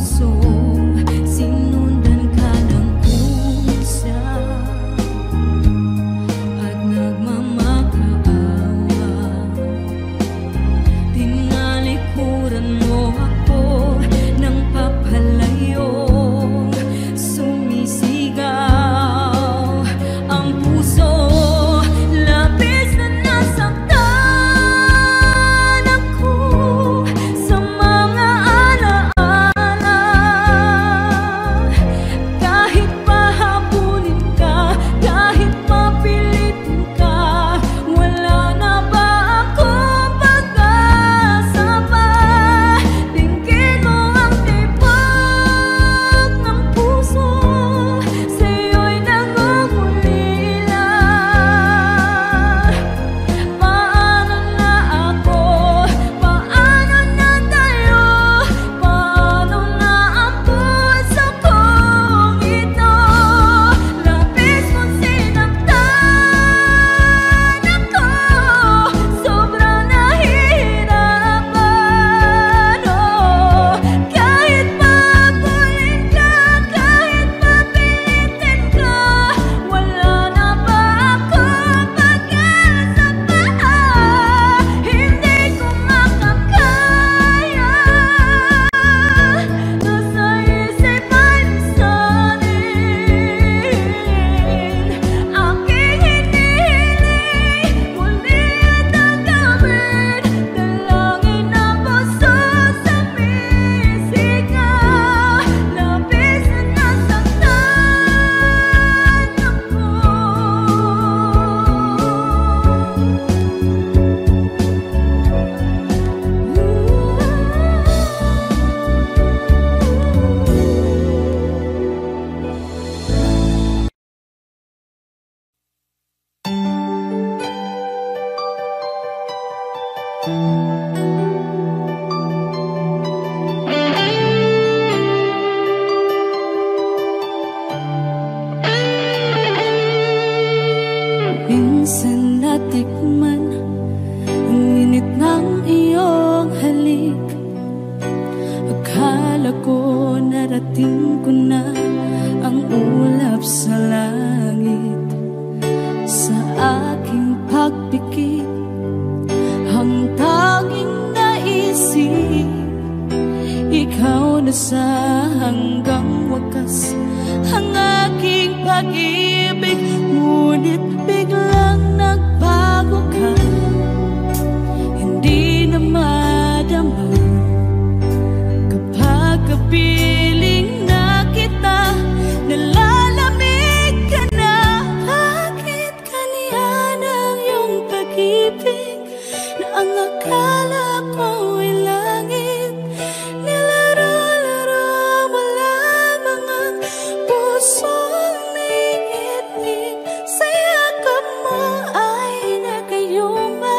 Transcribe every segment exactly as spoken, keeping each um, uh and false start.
Sayakap mo ay nagayuma.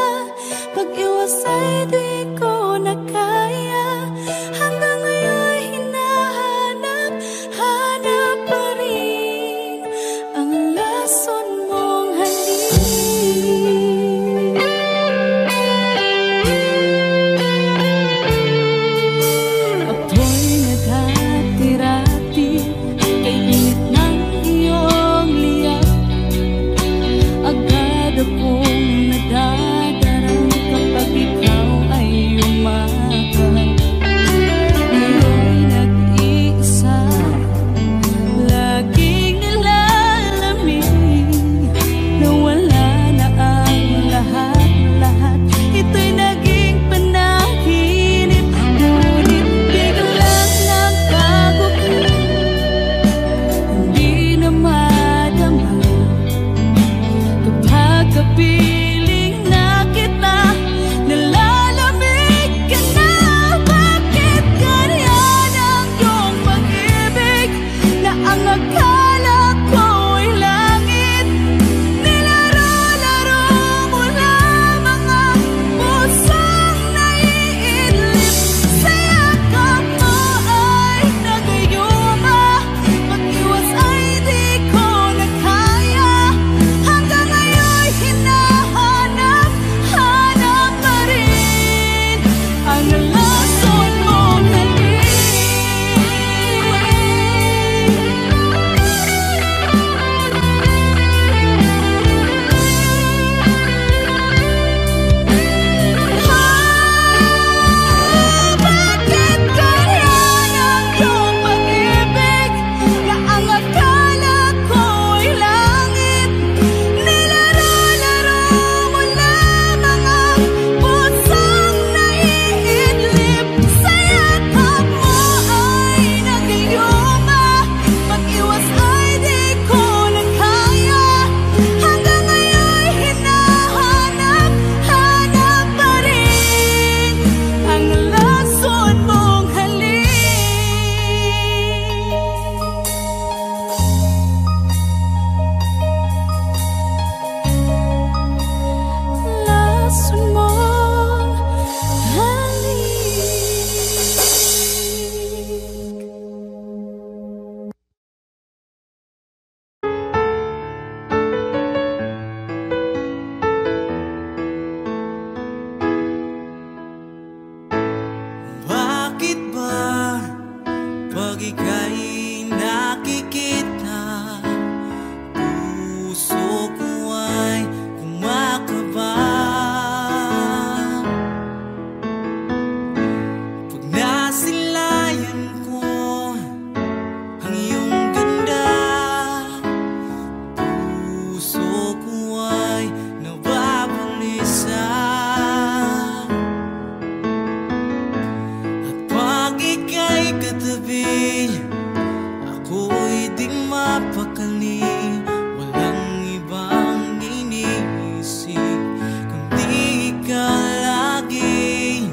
Pag ika'y nakikita, puso ko ay kumakaba. Pag nasilayan ko ang iyong ganda, puso ko ay nababalisa. At pag ika'y katabi, ako'y di mapakali. Walang ibang iniisip kundi ikaw lagi.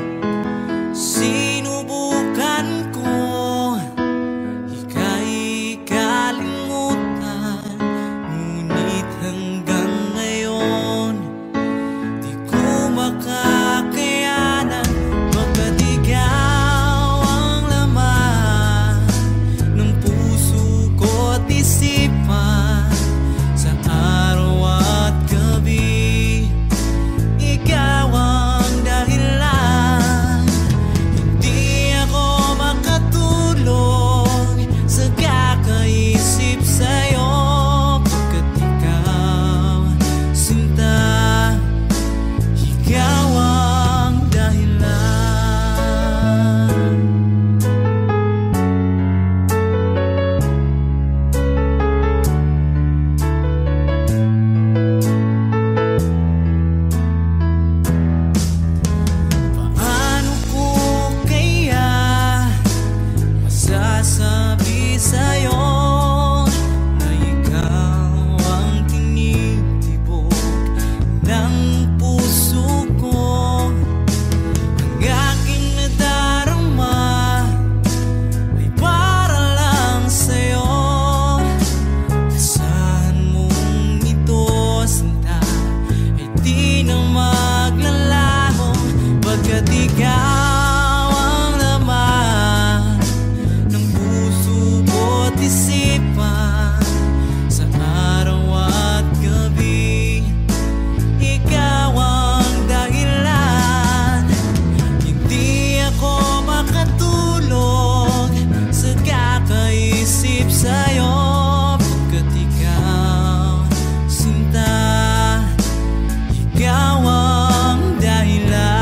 Sinubukan ko ika'y kalimutan, ngunit hanggang ngayon di ko makakayanan. Pagkat ikaw ang laman ng puso ko't isipan, sa araw at gabi ikaw ang dahilan. Hindi ako makatulog sa kakaisip sa'yo, pagkat ikaw, sinta, ikaw ang dahilan. Paano ko kaya masasabi sa'yo na ikaw ang tinitibok ng puso ko? Ang aking nadarama ay para lang sa'yo. Asahan mong ito, sinta, ay di na maglalaho, pagkat ikaw ang laman ng puso ko't isipan, sa araw at gabi ikaw ang dahilan. Hindi ako makatulog sa kakaisip sa'yo, pagkat ikaw, sinta, ikaw ang dahilan.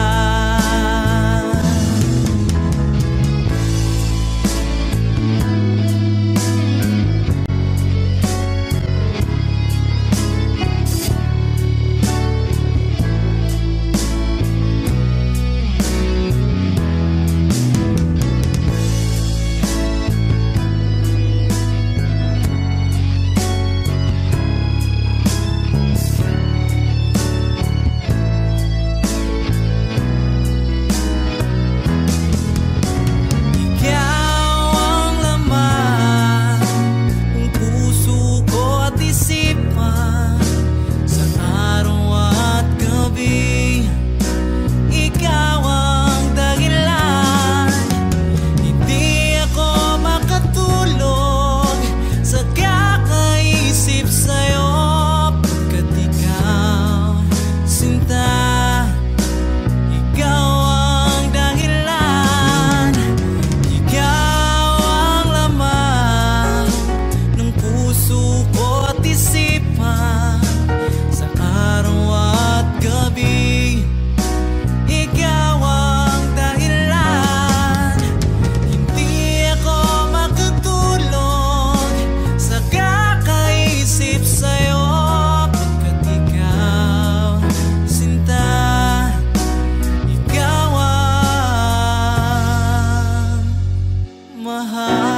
Ikaw ang laman ng puso ko't isipan, sa araw at gabi ikaw ang dahilan. Hindi ako makatulog sa kakaisip sa'yo, pagkat ikaw, sinta, ikaw ang dahilan. Ikaw ang laman ng puso ko't isipan, sa araw at gabi ikaw ang dahilan. Hindi ako makatulog sa kakaisip sa'yo, pagkat ikaw, sinta, ikaw ang mahal.